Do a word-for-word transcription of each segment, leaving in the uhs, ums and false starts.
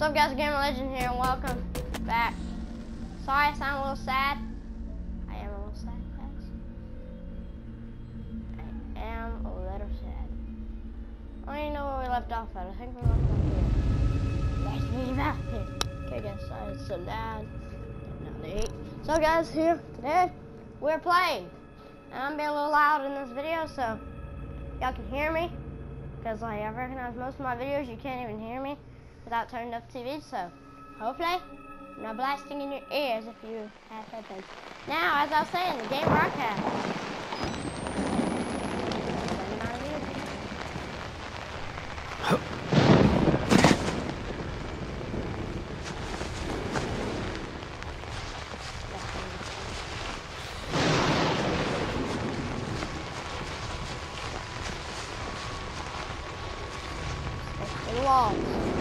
What's up guys, Gamer Legend here and welcome back. Sorry I sound a little sad. I am a little sad, guys. I am a little sad. I don't even know where we left off at. I think we left off here. Let's be back here. Okay guys, sorry it's so loud. Now to eat. So guys, here today we're playing. And I'm being a little loud in this video so y'all can hear me. Because like, I recognize most of my videos you can't even hear me without turning up T V, so hopefully I'm not blasting in your ears if you have headphones. Now, as I was saying, the game broadcast. Stick to the walls.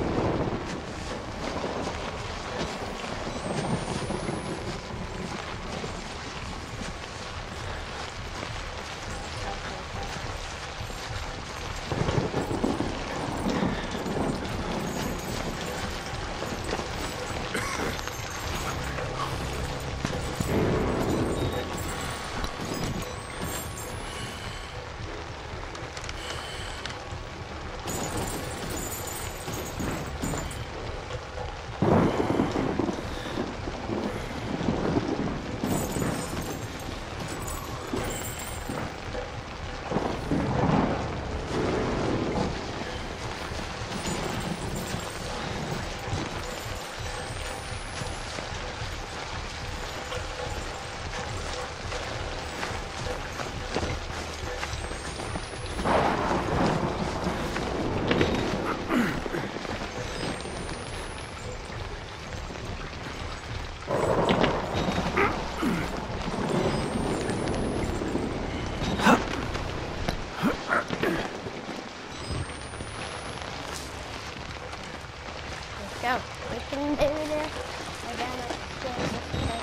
Go. We can do this. I gotta get this place.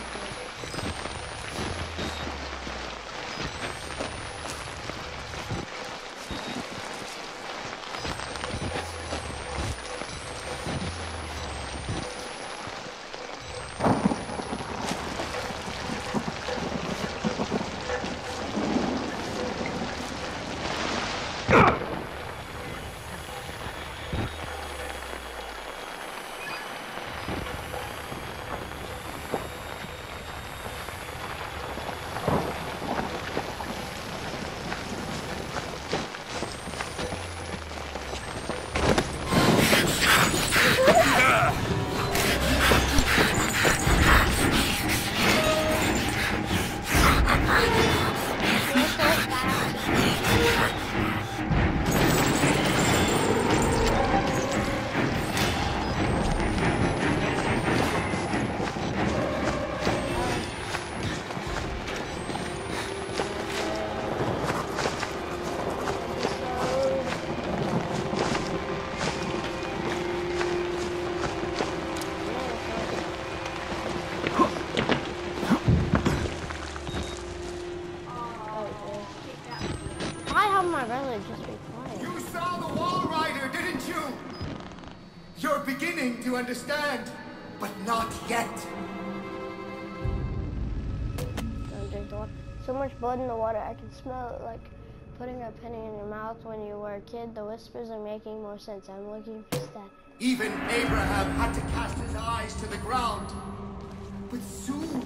Just be quiet. You saw the wall rider, didn't you? You're beginning to understand, but not yet. Don't drink the water. So much blood in the water, I can smell it like putting a penny in your mouth when you were a kid. The whispers are making more sense. I'm looking for stat. Even Abraham had to cast his eyes to the ground. But soon...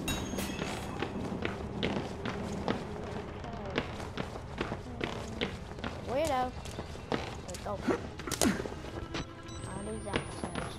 Weirdo. Let's go. All these episodes.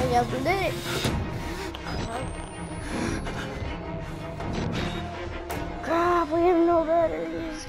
Yes, we did it. Crap, we have no batteries.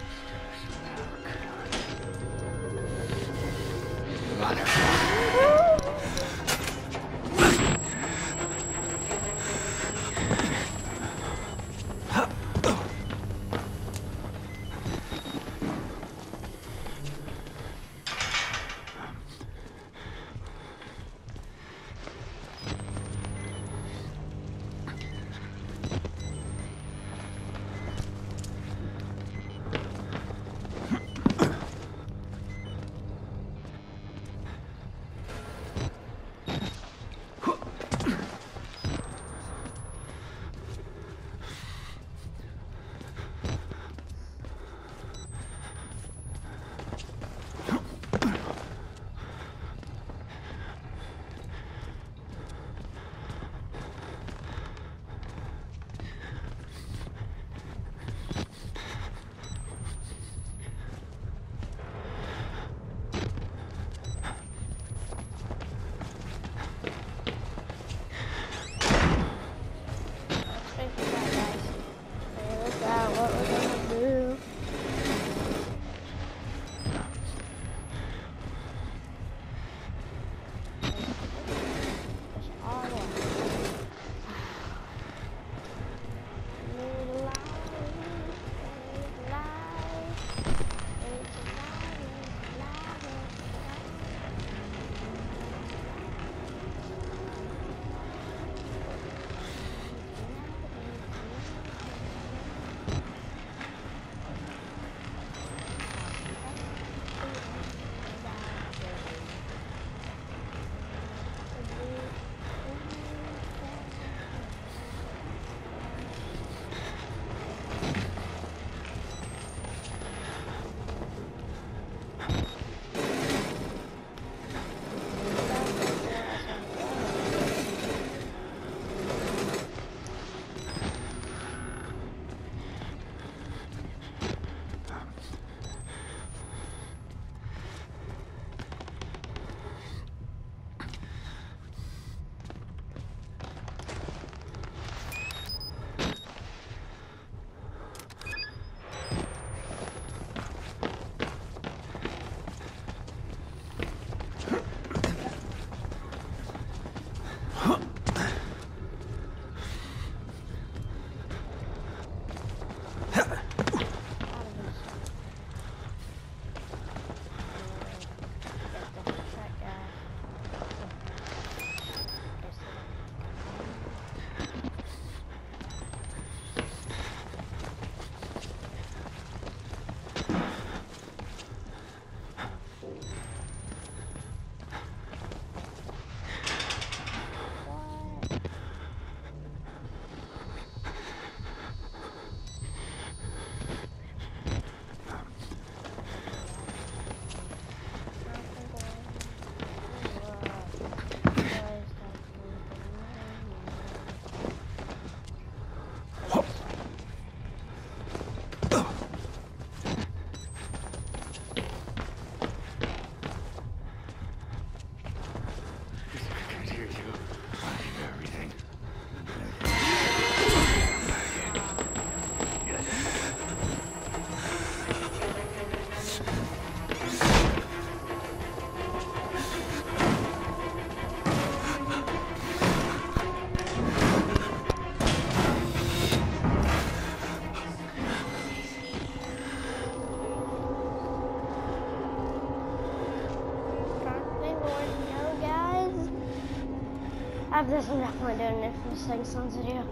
After this, I'm definitely doing it for the second son's video.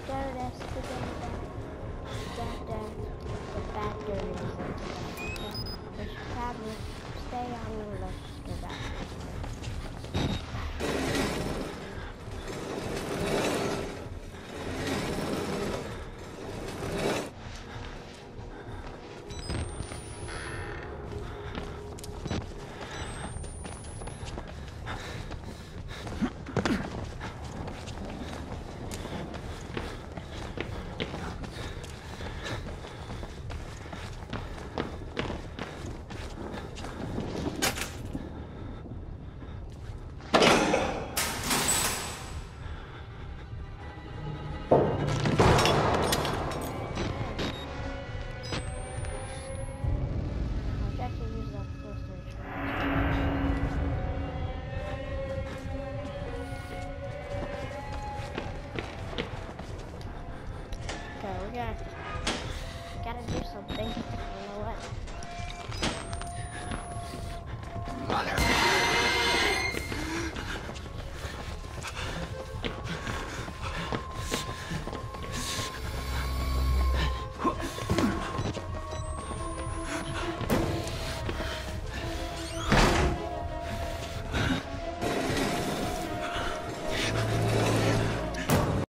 There it is. The batteries. We should probably stay on the left to that. Yeah, gotta do something. You know what? Mother.